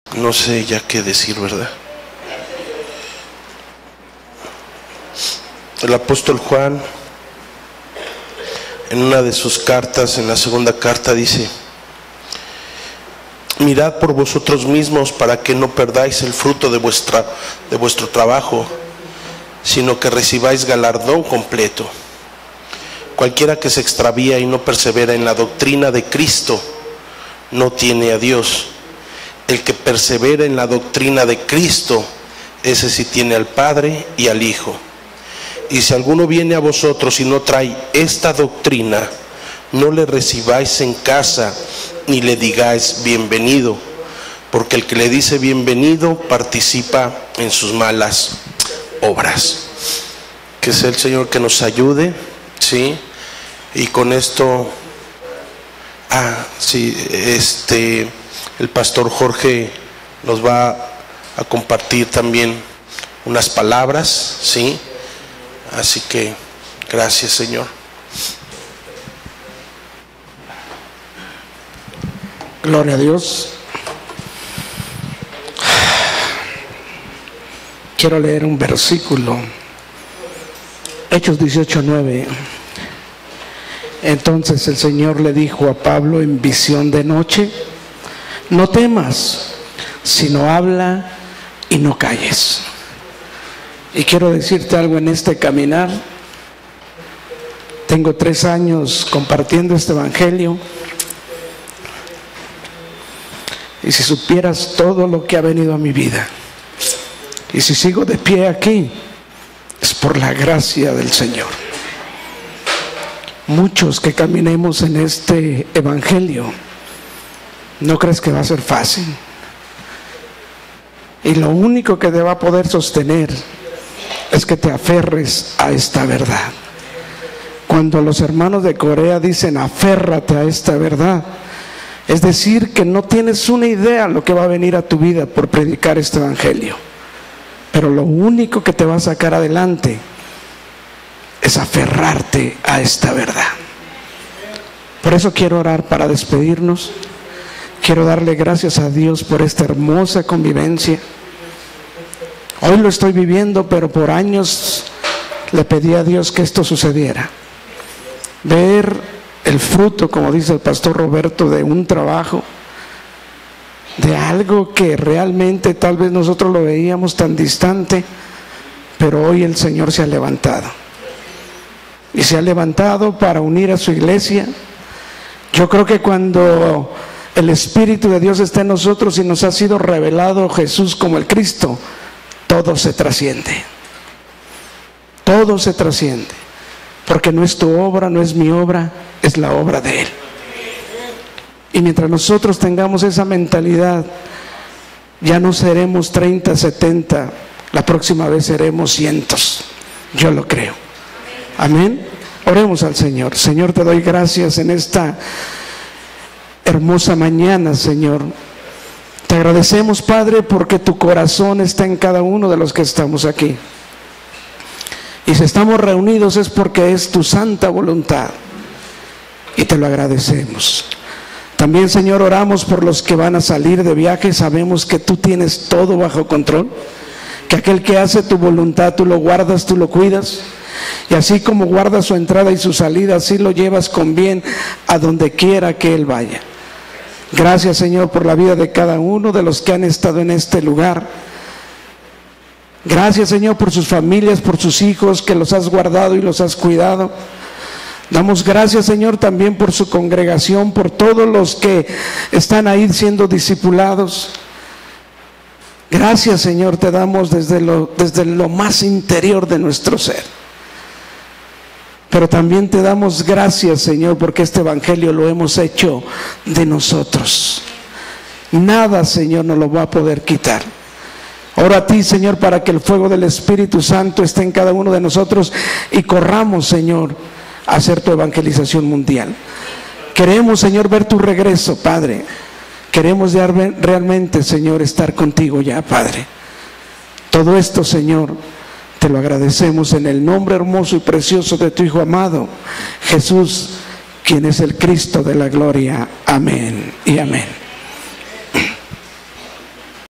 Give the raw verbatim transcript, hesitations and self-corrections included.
no sé ya qué decir, ¿verdad? El apóstol Juan, en una de sus cartas, en la segunda carta, dice: mirad por vosotros mismos para que no perdáis el fruto de vuestra, de vuestro trabajo, sino que recibáis galardón completo. Cualquiera que se extravía y no persevera en la doctrina de Cristo no tiene a Dios. El que persevera en la doctrina de Cristo, ese sí tiene al Padre y al Hijo. Y si alguno viene a vosotros y no trae esta doctrina, no le recibáis en casa ni le digáis bienvenido, porque el que le dice bienvenido participa en sus malas obras. Que sea el Señor que nos ayude, ¿sí? Y con esto, ah, sí, este, el pastor Jorge nos va a compartir también unas palabras, ¿sí? Así que, gracias, Señor. Gloria a Dios. Quiero leer un versículo, Hechos dieciocho nueve. Entonces el Señor le dijo a Pablo en visión de noche: no temas, sino habla y no calles. Y quiero decirte algo en este caminar. Tengo tres años compartiendo este evangelio, y si supieras todo lo que ha venido a mi vida, y si sigo de pie aquí, es por la gracia del Señor. Muchos que caminemos en este evangelio, no crees que va a ser fácil, y lo único que te va a poder sostener es que te aferres a esta verdad. Cuando los hermanos de Corea dicen aférrate a esta verdad, es decir que no tienes una idea lo que va a venir a tu vida por predicar este evangelio, pero lo único que te va a sacar adelante es aferrarte a esta verdad. Por eso quiero orar para despedirnos. Quiero darle gracias a Dios por esta hermosa convivencia. Hoy lo estoy viviendo, pero por años le pedí a Dios que esto sucediera. Ver el fruto, como dice el pastor Roberto, de un trabajo, de algo que realmente tal vez nosotros lo veíamos tan distante, pero hoy el Señor se ha levantado. Y se ha levantado para unir a su iglesia. Yo creo que cuando el Espíritu de Dios está en nosotros y nos ha sido revelado Jesús como el Cristo, todo se trasciende. Todo se trasciende. Porque no es tu obra, no es mi obra, es la obra de Él. Y mientras nosotros tengamos esa mentalidad, ya no seremos treinta, setenta, la próxima vez seremos cientos. Yo lo creo. Amén. Oremos al Señor. Señor, te doy gracias en esta hermosa mañana, Señor. Te agradecemos, Padre, porque tu corazón está en cada uno de los que estamos aquí. Y si estamos reunidos es porque es tu santa voluntad. Y te lo agradecemos. También, Señor, oramos por los que van a salir de viaje. Sabemos que tú tienes todo bajo control, que aquel que hace tu voluntad, tú lo guardas, tú lo cuidas, y así como guardas su entrada y su salida, así lo llevas con bien a donde quiera que él vaya. Gracias, Señor, por la vida de cada uno de los que han estado en este lugar. Gracias, Señor, por sus familias, por sus hijos, que los has guardado y los has cuidado. Damos gracias, Señor, también por su congregación, por todos los que están ahí siendo discipulados. Gracias, Señor, te damos desde lo, desde lo más interior de nuestro ser. Pero también te damos gracias, Señor, porque este evangelio lo hemos hecho de nosotros. Nada, Señor, nos lo va a poder quitar. Oro a ti, Señor, para que el fuego del Espíritu Santo esté en cada uno de nosotros y corramos, Señor, a hacer tu evangelización mundial. Queremos, Señor, ver tu regreso, Padre. Queremos ya realmente, Señor, estar contigo ya, Padre. Todo esto, Señor, te lo agradecemos en el nombre hermoso y precioso de tu Hijo amado, Jesús, quien es el Cristo de la gloria. Amén y amén.